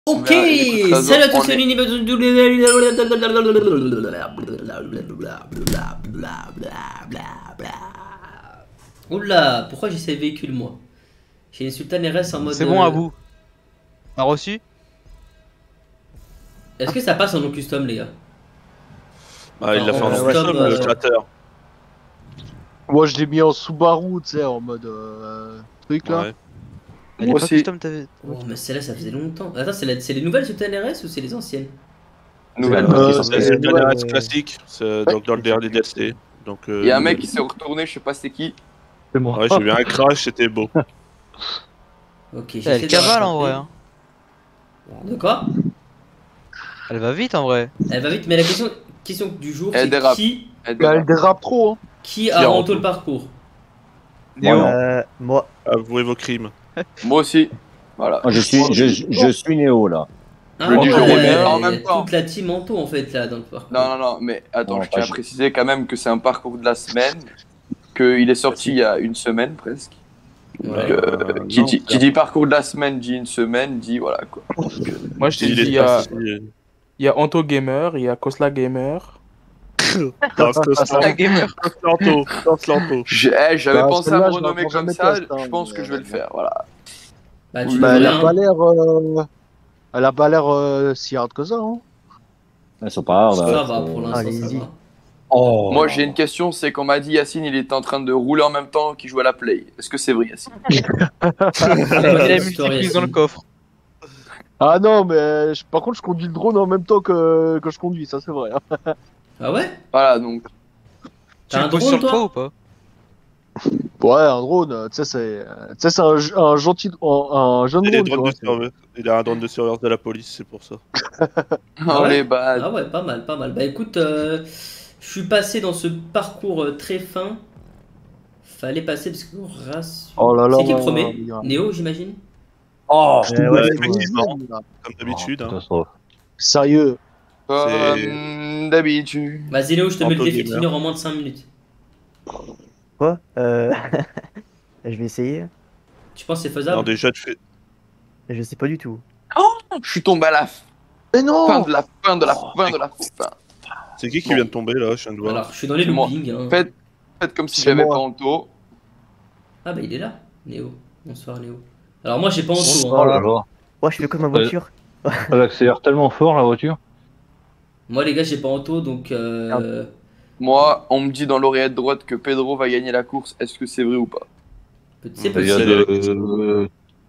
Ok, Bien, salut à tous, on c'est est- l'univers. Oula, pourquoi j'ai ces véhicules moi? J'ai une Sultan RS en mode. C'est bon à vous. On a reçu? Est-ce que ça passe en non custom, les gars? Ah, il l'a fait en En ouais, custom, le chatter. Moi je l'ai mis en Subaru, tu sais, en mode truc là. Ouais. Elle est Moi pas aussi. custom, t'avais. Oh, mais celle-là, ça faisait longtemps. Attends, c'est les nouvelles Sultan RS ou c'est les anciennes? Nouvelle. C'est une ouais, RS classique, c'est donc dans le dernier DLC. Donc, Il y a un mec qui s'est retourné, je sais pas c'est qui. C'est moi. Ouais, j'ai vu un crash, c'était beau. Ok, Elle j'essaie de cavale en rattraper. vrai. Hein. De quoi? Elle va vite en vrai. Elle va vite, mais la question du jour, Elle c'est dérape. Elle dérape trop, hein. qui a Qui a renté renté le parcours? Néo. Moi, Avouez vos crimes. Moi aussi. Voilà. moi, je suis Néo là. Ah Le duo ouais, mais en il y a même temps. toute la team Anto en fait là dans le parcours. Non, mais attends, Non, je tiens pas à préciser quand même que c'est un parcours de la semaine, qu'il est sorti il y a une semaine presque. Ouais. Donc, qui dit parcours de la semaine dit une semaine, dit voilà quoi. Moi je t'ai Il dit, est il y a Anto Gamer, il y a Kosla Gamer. Un gamer. Lanto. J'avais Bah, pensé à celle-là, me je la renommer prends comme jamais ça, test, hein, je pense que je vais le faire, voilà. Bah tu Oui, peux Bah, elle rien, a pas hein. l'air elle a pas l'air si hard que ça, hein. Elles sont pas hard. Ça là, va c'est- pour l'instant, ça Allez-y. va. Oh. Moi j'ai une question, c'est qu'on m'a dit Yacine il est en train de rouler en même temps qu'il joue à la play. Est-ce que c'est vrai Yacine? Il a Ouais, multiplie dans le coffre. Ah non, mais par contre, je conduis le drone en même temps que je conduis, ça c'est vrai, hein. Ah ouais? Voilà donc. Tu T'as un le poses drone, sur le toi? toit ou pas? Ouais, un drone, tu sais, c'est un gentil, un jeune Il, est drone, drone de tu vois. surveillance. Il a un drone de surveillance de la police, c'est pour ça. Oh ouais les bases. Ah ouais, pas mal, pas mal. Bah écoute, je suis passé dans ce parcours très fin. Fallait passer parce que rassure. Oh là là C'est qui le là premier? là là. Néo, j'imagine? Oh. Ouais, Ouais, c'est effectivement. deuxième, là. Comme d'habitude. hein. Catastrophe. Sérieux. Comme d'habitude. Vas-y Néo, je te mets le Anto défi de Gamer. finir en moins de 5 minutes. Quoi Je vais essayer. Tu penses que c'est Non, faisable? déjà, tu fais. Je sais pas du tout. Je suis tombé à la Mais non! fin de la fin de la fin de la fin. C'est qui Bon. vient de tomber là? Je viens de voir. Alors, je suis dans les C'est moi. loopings. Hein. Faites comme si C'est j'avais moi. pas Anto. Ah bah il est là, Néo. Bonsoir Néo. Alors moi j'ai pas Anto. Oh Hein. là là. Ouais, je fais comme ma voiture. Elle accélère tellement fort la voiture. Moi les gars j'ai pas Anto donc Moi, on me dit dans l'oreillette droite que Pedro va gagner la course. Est-ce que c'est vrai ou pas? c'est Il y a possible.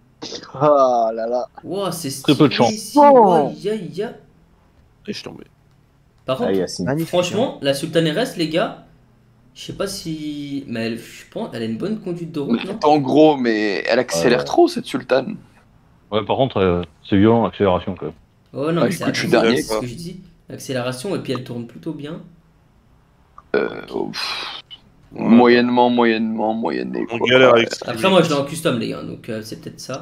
Ah là là. Wow, c'est Très peu de stylé chance. ici. Oh. Ouais, ya. Et je suis tombé. Par contre, Magnifique. franchement, la Sultan RS les gars, je sais pas si... Mais je pense elle a une bonne conduite de route, non? En gros, mais elle accélère trop cette sultane. Ouais, par contre, c'est violent l'accélération quand même. Oh non Bah, mais c'est écoute, je suis abusé, dernier, c'est quoi. ce que je dis. L'accélération et puis elle tourne plutôt bien. Moyennement. On quoi. galère avec ça. Après moi je l'ai en custom les gars, donc c'est peut-être ça.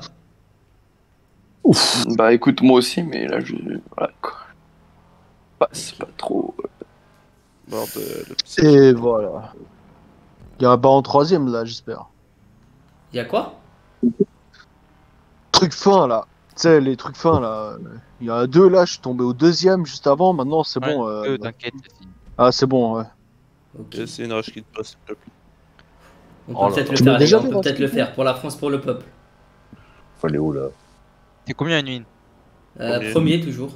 Bah écoute, moi aussi, mais là, voilà quoi. C'est pas trop. Bordel. Et voilà. Il y a un bas en troisième là, j'espère. Y'a quoi? Truc fin là. Tu sais, les trucs fins là. Il y en a deux là, je suis tombé au deuxième juste avant, maintenant c'est bon. T'inquiète. Ah, c'est bon, ouais. Ok. C'est une rage qui te passe, s'il te plaît. On Oh peut là peut-être là. le Tu faire l'as les déjà gars, on fait peut dans peut-être ce le film faire pour la France, pour le peuple. Faut aller où là? T'es combien une win? Premier toujours.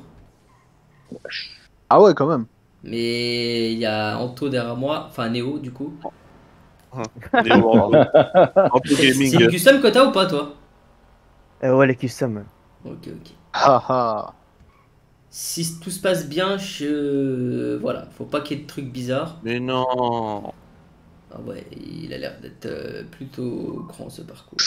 Ah ouais, quand même. Mais il y a Anto derrière moi, enfin Néo du coup. Néo Anto. Anto C'est une Gaming. custom que t'as ou pas toi? Ouais, les custom. Ok, ok. Haha. Si tout se passe bien, voilà, faut pas qu'il y ait de trucs bizarres. Mais non. Ah ouais, il a l'air d'être plutôt grand ce parcours.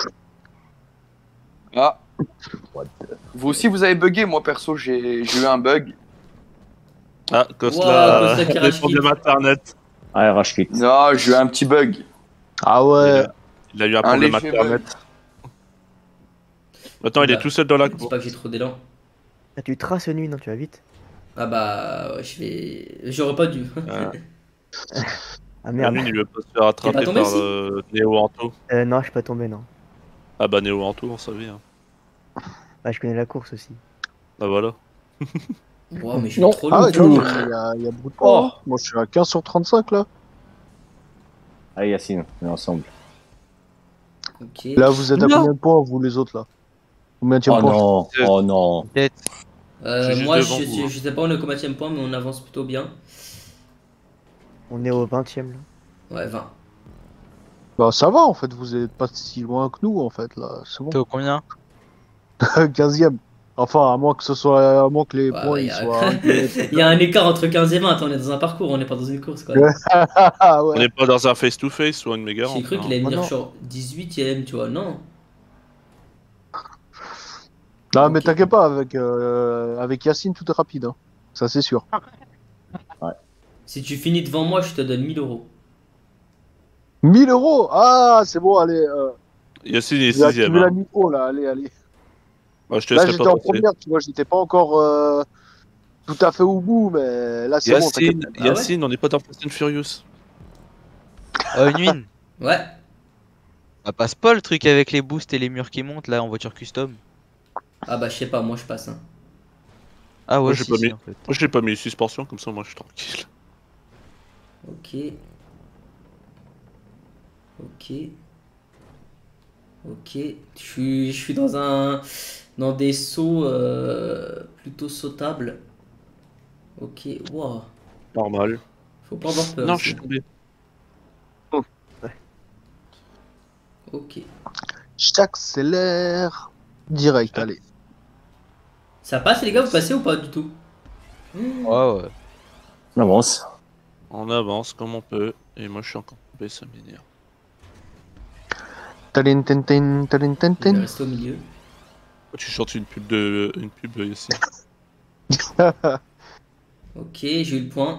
Ah. Vous aussi, vous avez bugué. Moi, perso, j'ai eu un bug. Ah, Wow, Kosla. Kosla qui Des rage problèmes quitte. internet. Ah, rage kit. Non, j'ai eu un petit bug. Ah ouais. Il a eu un problème léger internet. Maintenant, il est Bah, tout seul dans la Dis cour. pas que j'ai trop d'élan. Ah, tu traces nuit, non? Tu vas vite. Ah bah, ouais, j'aurais pas dû. Ah merde. Manu, il veut pas se faire attraper tombé, par si Néo Anto. Non, je suis pas tombé, non. Ah bah Néo Anto, on savait. Hein. Bah, je connais la course aussi. Bah voilà. Wow, mais je suis Non. trop Ah lourd. ouais, tu vois, il y a beaucoup de points. Hein. Moi, je suis à 15 sur 35 là. Allez, Yacine, on est ensemble. Ok. Là, vous êtes à Non. combien de points, vous les autres là? Combien de Oh points? non, oh non. Peut-être. Je suis juste Moi, devant vous, hein. je sais pas on est au combienième point, mais on avance plutôt bien. On est au 20ème là. Ouais, 20. Bah, ça va en fait, vous êtes pas si loin que nous en fait là. C'est bon. T'es au combien? 15ème. Enfin, à moins que les Ouais, points ouais, ils y a- soient. Il y a un écart entre 15 et 20. Attends, on est dans un parcours, on n'est pas dans une course quoi. Ouais. Ah On ouais. n'est pas dans un face-to-face ou une méga J'ai rampe, cru hein. qu'il allait Oh venir non. sur 18ème, tu vois. Non. Non, mais Ok. t'inquiète pas, avec Yacine, tout est rapide. Hein. Ça, c'est sûr. Si tu finis devant moi, je te donne 1000 euros. 1000 euros. Ah, c'est bon, allez. Yacine est J'ai activé 6ème. la Hein. micro là, allez, allez. Bah, je te Là, laisserai j'étais pas en passer. première, tu vois, j'étais pas encore tout à fait au bout, mais là, c'est bon, t'inquiète. Yacine, Ah ouais Yacine, on n'est pas dans Fast and Furious. Oh, une win. Ouais. Bah, passe pas le truc avec les boosts et les murs qui montent là en voiture custom. Ah bah je sais pas, moi je passe. Hein. Ah Moi, ouais, j'ai si, pas si, mis. en fait. Moi, je l'ai pas mis suspension, comme ça, moi, je suis tranquille. Ok. Ok. Ok. Je suis dans des sauts plutôt sautables. Ok. Wow. Normal. Faut pas avoir peur. Non, ici. je suis tombé. Ok. J'accélère. Direct, allez. Ça passe les gars, vous passez ou pas du tout? Ouais, ouais. On avance. On avance comme on peut. Et moi, je suis encore tombé, ça m'énerve. Talin, tin, tin, talin, tin, Je vais tin. rester au milieu. Tu chantes une pub, Yacine. Ok, j'ai eu le point.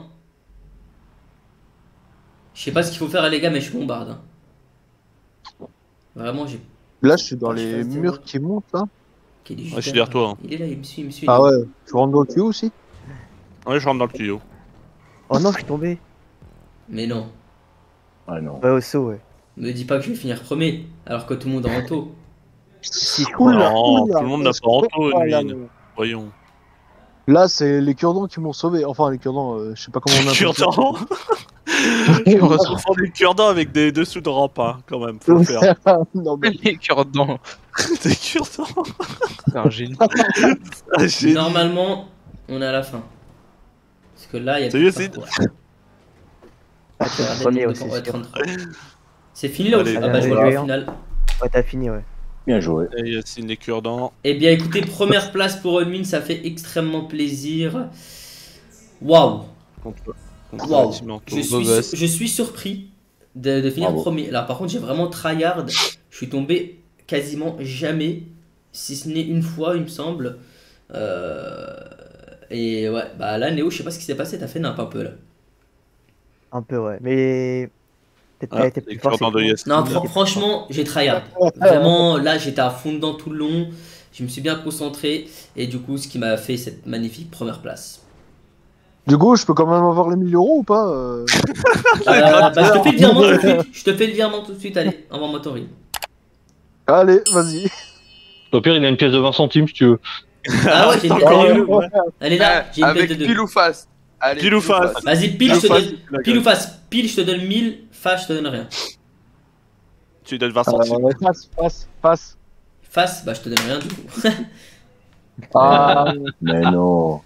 Je sais pas ce qu'il faut faire les gars, mais je bombarde. Hein. Vraiment, j'ai. Là, je suis dans Ah, je les fasse des murs erreurs. qui montent, là. Ok, il est juste Ouais, je suis derrière toi, hein. Il est là, il me suit, il me suit. Ah il est ouais, tu rentres dans le tuyau aussi? Ouais, je rentre dans le tuyau. Oh non, je suis tombé. Mais non, Ah non. Ouais, au saut, ouais. me dis pas que je vais finir premier, alors que tout le monde est en taux. Si, je crois. Oula, Non, oula, tout le monde n'a pas en taux, ah, là, Nuine. Voyons. là, c'est les cure-dents qui m'ont sauvé. Enfin, les cure-dents, je sais pas comment on appelle ça. Cure-dents. On prend des cure-dents avec des dessous de rampe, hein, quand même, faut le faire. Non, mais Les cœurs dedans. Des cure-dents. C'est un génie. Ah, génie. Normalement, on est à la fin. Parce que là, il y a Salut, plus de Yacine. parcours. Ah, t'es Regardez premier le aussi, nombre de c'est points. sûr. Ouais, 33. C'est fini là ou Allez, Ah bah je allez, vois allez. au final. Ouais, t'as fini, ouais. Bien joué. Et Yacine, les cure-dents. Eh bien écoutez, première place pour Unwin, ça fait extrêmement plaisir. Waouh. Contre Waouh. la team en taux. Je suis surpris de finir Bravo. premier. Là par contre j'ai vraiment tryhard. Je suis tombé quasiment jamais, si ce n'est une fois il me semble. Et ouais, bah là Néo, je sais pas ce qui s'est passé, t'as fait nimp un peu là. Un peu, ouais. Mais. Peut-être Ah, qu'elle était les plus forte. cure-dents de Yacine. Non, franchement, j'ai tryhard. Vraiment, là j'étais à fond dedans tout le long. Je me suis bien concentré. Et du coup, ce qui m'a fait cette magnifique première place. du coup, je peux quand même avoir les 1000 euros ou pas Bah, je te fais le virement tout de suite. Je te fais le virement tout de suite. Allez, envoie-moi ton reel. Allez, vas-y. Au pire, il a une pièce de 20 centimes si tu veux. Ah ouais, j'ai une Ah bête ouais, de 2. ouais. Elle est là, j'ai une Avec bête de 2. pile ou face. Allez, Pile ou face. Vas-y, pile, je te face, donne. la Pile gueule. ou face. Pile, je te donne 1000. Face, je te donne rien. Tu lui donnes 20 centimes. Passe. Face, bah je te donne rien du coup. Ah, Mais non.